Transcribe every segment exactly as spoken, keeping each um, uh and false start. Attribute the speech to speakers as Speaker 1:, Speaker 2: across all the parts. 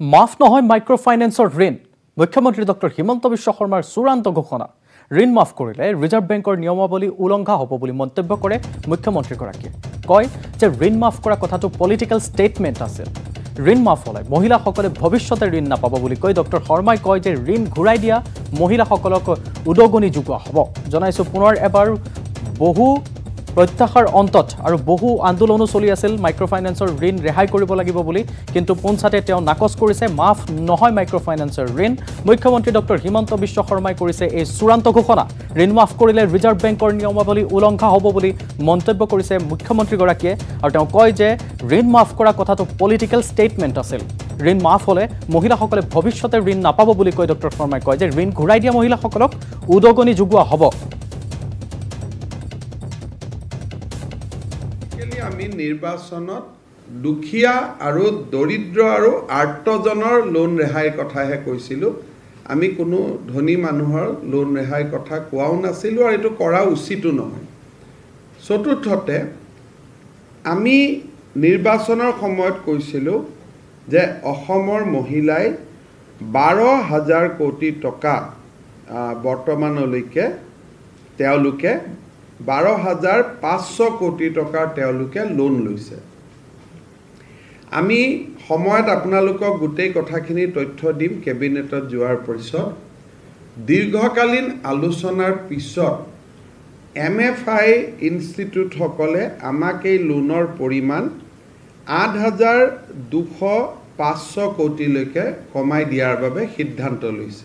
Speaker 1: মাফ নহয় মাইক্ৰ ফাইনেন্সৰ ঋণ মুখ্যমন্ত্ৰী ডক্টৰ হিমন্ত বিশ্ব শৰ্মাৰ চূড়ান্ত ঘোষণা ঋণ মাফ কৰিলে ৰিজাৰ্ভ বেংকৰ নিয়মাৱলী উলংঘা হ'ব বুলি মন্তব্য কৰে মুখ্যমন্ত্ৰীগৰাকীয়ে কয় যে ঋণ মাফ কৰা কথাটো পলিটিকেল ষ্টেটমেণ্ট আছিল ঋণ মাফ হ'লে মহিলাসকলে ভৱিষ্যতে ঋণ নাপাব বুলি কৈ ডক্টৰ শৰ্মাই কয় যে ঋণ ঘূৰাই দিয়া মহিলাসকলক উদগনি যোগোৱা হ'ব জনাইছো পুনৰ এবাৰ বহু প্ৰত্যাশাৰ অন্তত আৰু বহু আন্দোলনো চলি আছিল মাইক্ৰ ফাইনেন্সৰ ঋণ ৰেহাই কৰিব লাগিব বুলি কিন্তু পঞ্চায়তে তেওঁ নাকচ কৰিছে মাফ নহয় মাইক্ৰ ফাইনেন্সৰ ঋণ মুখ্যমন্ত্ৰী ডক্টৰ হিমন্ত বিশ্ব শৰ্মাই কৰিছে এই চূড়ান্ত ঘোষণা ঋণ মাফ কৰিলে ৰিজাৰ্ভ বেংকৰ নিয়মাৱলী উলংঘা হ'ব বুলি মন্তব্য কৰিছে মুখ্যমন্ত্ৰীগৰাকীয়ে আৰু তেওঁ কয় যে ঋণ মাফ কৰা কথাটো পলিটিকেল ষ্টেটমেণ্ট আছিল ঋণ মাফ হ'লে মহিলাসকলে ভৱিষ্যতে ঋণ নাপাব বুলি কৈ ডক্টৰ শৰ্মাই কয় যে ঋণ ঘূৰাই দিয়া মহিলাসকলক উদগনি যোগোৱা হ'ব
Speaker 2: আমি নিৰ্বাচনত দুখীয়া আৰু দৰিদ্ৰ আৰু আৰ্তজনৰ লোন ৰেহাইৰ কথাহে কৈছিলোঁ আমি কোনো ধনী মানুহৰ লোন ৰেহাইৰ কথা কোৱাও নাছিলোঁ আৰু এইটো কৰা উচিতো নহয় চতুৰ্থতে আমি নিৰ্বাচনৰ সময়ত কৈছিলোঁ যে অসমৰ মহিলাই বাৰ হাজাৰ কোটি টকা বৰ্তমানলৈকে তেওঁলোকে বাৰ হাজাৰ পাঁচশ কোটি টকাৰ তেওঁলোকে লোন লৈছে আমি সময়ত আপোনালোকক গোটেই কথাখিনি তথ্য দিম কেবিনেটত যোৱাৰ পিছত দীৰ্ঘকালীন আলোচনাৰ পিছত এম এফ আই ইনষ্টিটিউটসকলে আমাক এই লোনৰ পৰিমাণ আঠ হাজাৰ দুশ পাঁচশ কোটিলৈকে কমাই দিয়াৰ বাবে সিদ্ধান্ত লৈছে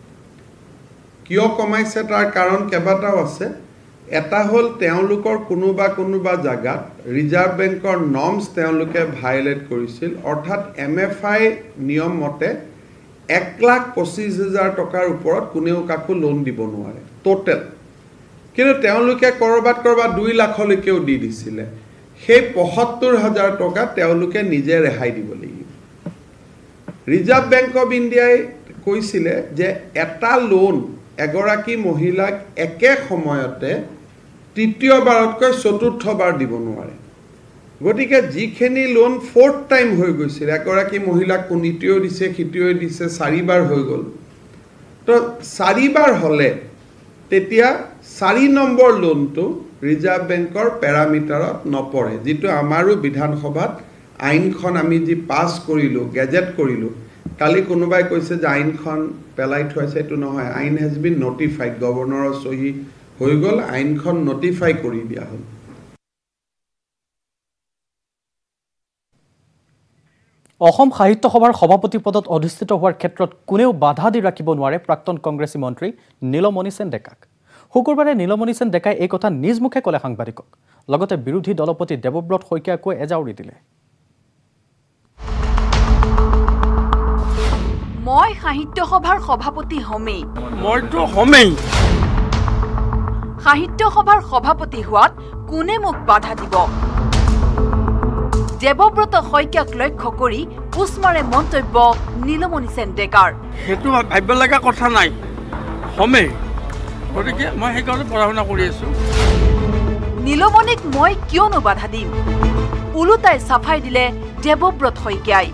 Speaker 2: কিয় কমাইছে তাৰ কাৰণ কেইবাটাও আছে এটা হল তেওঁলোকৰ কোনোবা কোনোবা জাগাত ৰিজাৰ্ভ বেংকৰ নৰ্মছ তেওঁলোকে ভায়োলেট কৰিছিল অৰ্থাৎ এম এফ আই নিয়ম মতে এক লাখ পঁচিছ হাজাৰ টকাৰ ওপৰত কোনেও কাকো লোন দিব নোৱাৰে টোটেল কিন্তু তেওঁলোকে কৰবাত কৰবাত দুই লাখলৈকেও দি দিছিলে সেই পঁয়সত্তৰ হাজাৰ টকা তেওঁলোকে নিজে ৰেহাই দিব লাগিব ৰিজাৰ্ভ বেংক অফ ইণ্ডিয়াই কৈছিলে যে এটা লোন এগৰাকী মহিলাক একে সময়তে তৃতীয়বাৰতকৈ চতুৰ্থবাৰ দিব নোৱাৰে গতিকে যিখিনি লোন ফৰ্থ টাইম হৈ গৈছিল এগৰাকী মহিলাক কোনিটিও দিছে খিটিও দিছে চাৰিবাৰ হৈ গ'ল তো চাৰিবাৰ হ'লে তেতিয়া চাৰি নম্বৰ লোনটো ৰিজাৰ্ভ বেংকৰ পেৰামিটাৰত নপৰে যিটো আমাৰো বিধানসভাত আইনখন আমি যি পাছ কৰিলোঁ গেজেট কৰিলোঁ কালি কোনোবাই কৈছে যে আইনখন পেলাই থৈছে এইটো নহয় আইন হেজ বিন নটিফাইড গভৰ্ণৰৰ সহি হৈ গ'ল আইনখন নটিফাই কৰি দিয়া হ'ল
Speaker 1: অসম সাহিত্য সভাৰ সভাপতি পদত অধিষ্ঠিত হোৱাৰ ক্ষেত্ৰত কোনেও বাধা দি ৰাখিব নোৱাৰে প্ৰাক্তন কংগ্ৰেছী মন্ত্ৰী নীলমণি সেন ডেকাক শুকুৰবাৰে নীলমণি সেন ডেকাই এই কথা নিজ মুখে ক'লে সাংবাদিকক লগতে বিৰোধী দলপতি দেৱব্ৰত শইকীয়াকৈ এজাউৰি দিলে
Speaker 3: মই সাহিত্য সভাৰ সভাপতি হমেই
Speaker 4: মইতো হমেই
Speaker 3: সাহিত্য সভাৰ সভাপতি হোৱাত কোনে মোক বাধা দিব দেৱব্ৰত শইকীয়াক লক্ষ্য কৰি উস্মাৰে মন্তব্য নীলমণি সেন ডেকাৰ
Speaker 4: সেইটো ভাবিব লগা কথা নাই হমেই গতিকে মই সেইকাৰণে পঢ়া শুনা কৰি আছো
Speaker 3: নীলমণিক মই কিয়নো বাধা দিম ওলোটাই চাফাই দিলে দেৱব্ৰত শইকীয়াই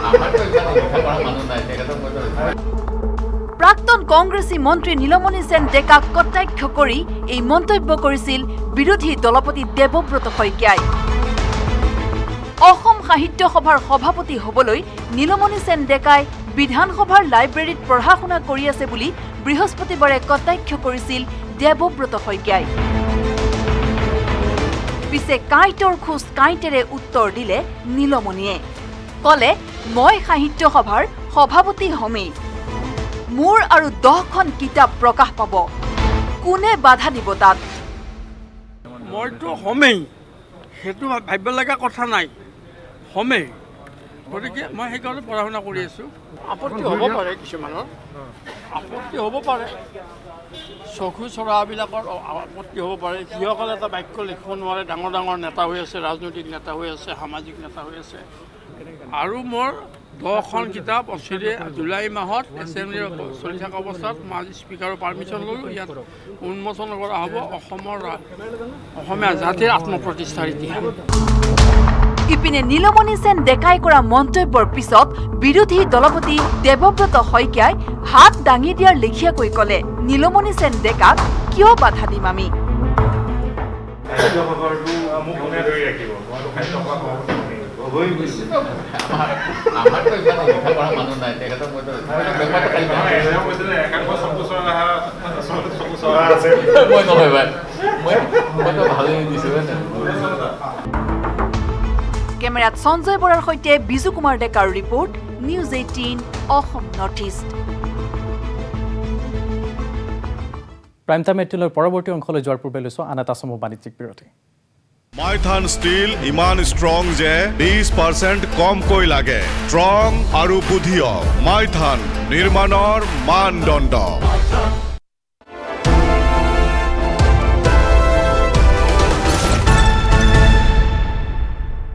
Speaker 3: প্ৰাক্তন কংগ্ৰেছী মন্ত্ৰী নীলমণি সেন ডেকাক কটাক্ষ কৰি এই মন্তব্য কৰিছিল বিৰোধী দলপতি দেৱব্ৰত শইকীয়াই অসম সাহিত্য সভাৰ সভাপতি হ'বলৈ নীলমণি সেন ডেকাই বিধানসভাৰ লাইব্ৰেৰীত পঢ়া শুনা কৰি আছে বুলি বৃহস্পতিবাৰে কটাক্ষ কৰিছিল দেৱব্ৰত শইকীয়াই পিছে কাইটৰ খোজ কাইটেৰে উত্তৰ দিলে নীলমণিয়ে কলে মই সাহিত্য সভাৰ সভাপতি হমেই মোৰ আৰু দহখন কিতাপ প্ৰকাশ পাব কোনে বাধা দিব তাত
Speaker 4: মইতো হমেই সেইটো ভাবিব লগা কথা নাই হমেই গতিকে মই সেইকাৰণে পঢ়া শুনা কৰি আছো আপত্তি হ'ব পাৰে কিছুমানৰ আপত্তি হ'ব পাৰে চকু চৰাবিলাকৰ আপত্তি হ'ব পাৰে যিসকলে এটা বাক্য লিখিব নোৱাৰে ডাঙৰ ডাঙৰ নেতা হৈ আছে ৰাজনৈতিক নেতা হৈ আছে সামাজিক নেতা হৈ আছে আৰু মোৰ দহখন কিতাপ অচিৰে জুলাই মাহত এছেম্বলিৰ চলি থকা অৱস্থাত মই আজি স্পীকাৰৰ পাৰ্মিশ্যন ল'লোঁ ইয়াত উন্মোচন কৰা হ'ব অসমৰ অসমীয়া জাতিৰ আত্মপ্ৰতিষ্ঠাৰ ইতিহাস
Speaker 3: ইপিনে নীলমণি সেন ডেকাই কৰা মন্তব্যৰ পিছত বিৰোধী দলপতি দেৱব্ৰত শইকীয়াই হাত দাঙি দিয়াৰ লেখিয়াকৈ ক'লে নীলমণি সেন ডেকাক কিয় বাধা দিম আমি কেমেৰাত সঞ্জয় বৰাৰ সৈতে বিজু কুমাৰ ডেকাৰ report news eighteen Assam north east
Speaker 1: prime time এইটিনৰ পৰৱৰ্তী অংশলৈ যোৱাৰ পূৰ্বে লৈছো আন এটা সময় বাণিজ্যিক বিৰতি
Speaker 5: মাইথান ষ্টীল ইমান ষ্ট্ৰং যে বিশ পাৰ্চেণ্ট কমকৈ লাগে ষ্ট্ৰং আৰু বুদ্ধিয় মাইথান নিৰ্মাণৰ মানদণ্ড